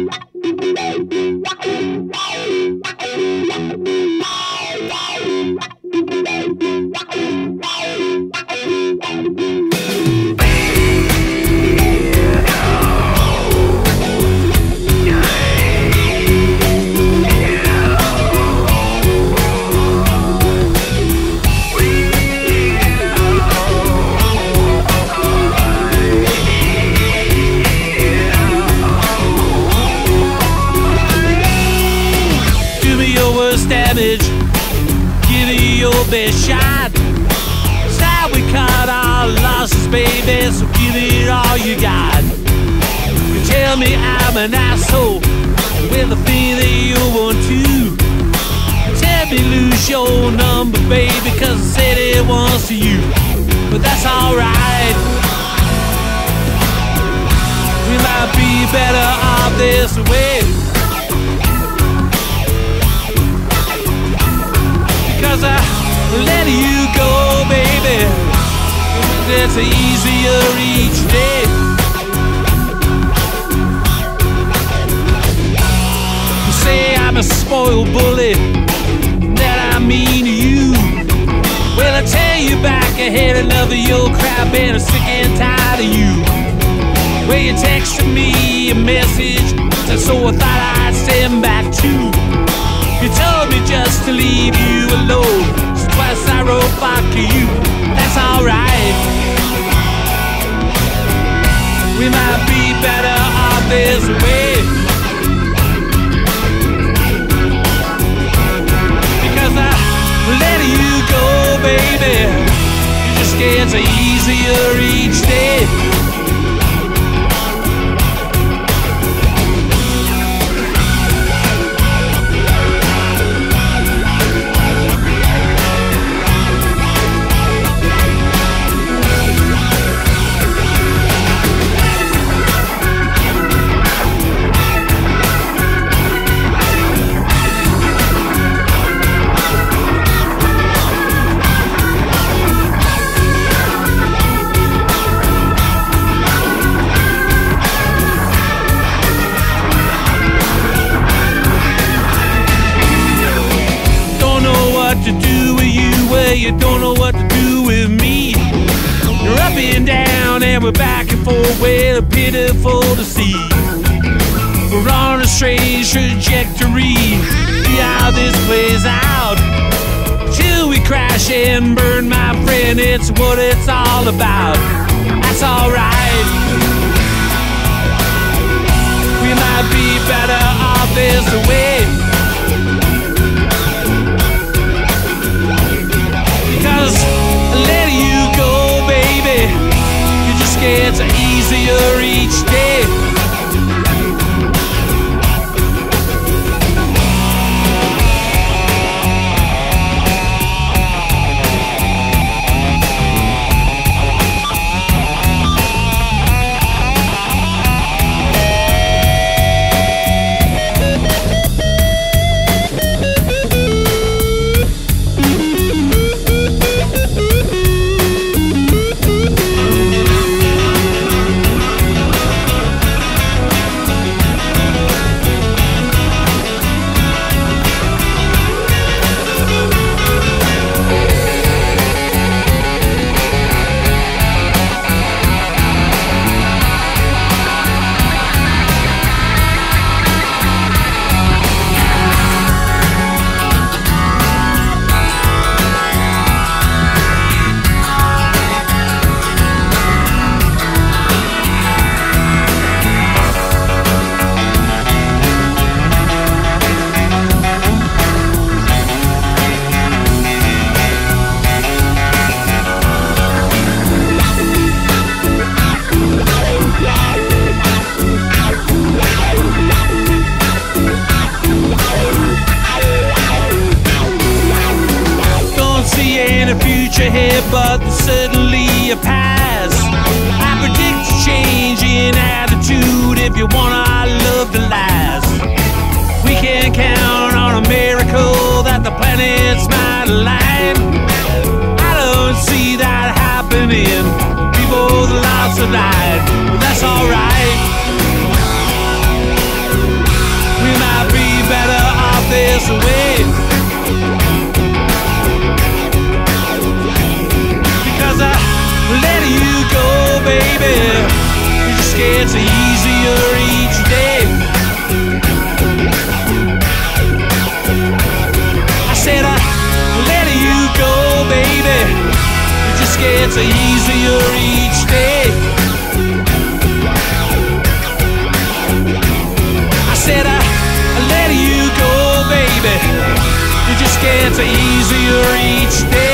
Give it your best shot. It's how we cut our losses, baby, so give it all you got. You tell me I'm an asshole with the thing that you want to. Tell me lose your number, baby, cause I said it once to you. But that's alright. We might be better off this way. Cause I let you go, baby. It's easier each day. You say I'm a spoiled bully, that I mean to you. Well, I tell you back ahead enough of your crap, and I'm sick and tired of you. Well, you texted me a message, so I thought I'd send back too. You told me just to leave you alone, so twice I wrote back to you. That's alright. We might be better off this way. Because I let you go, baby. It just gets easier each day. You don't know what to do with me. You're up and down and we're back and forth, well, pitiful to see. We're on a strange trajectory. See how this plays out. Till we crash and burn, my friend, it's what it's all about. That's alright. We might be better off this way. Cause let you go, baby, it just gets easier each day. Ahead, but certainly a pass. I predict a change in attitude if you want our love to last. We can count on a miracle that the planets might align. I don't see that happening. People, the lives have died. Well, that's alright. us away. Because I let you go, baby. It just gets easier each day. I said I let you go, baby. It just gets easier each day. I said I let you go, baby. It just gets easier each day.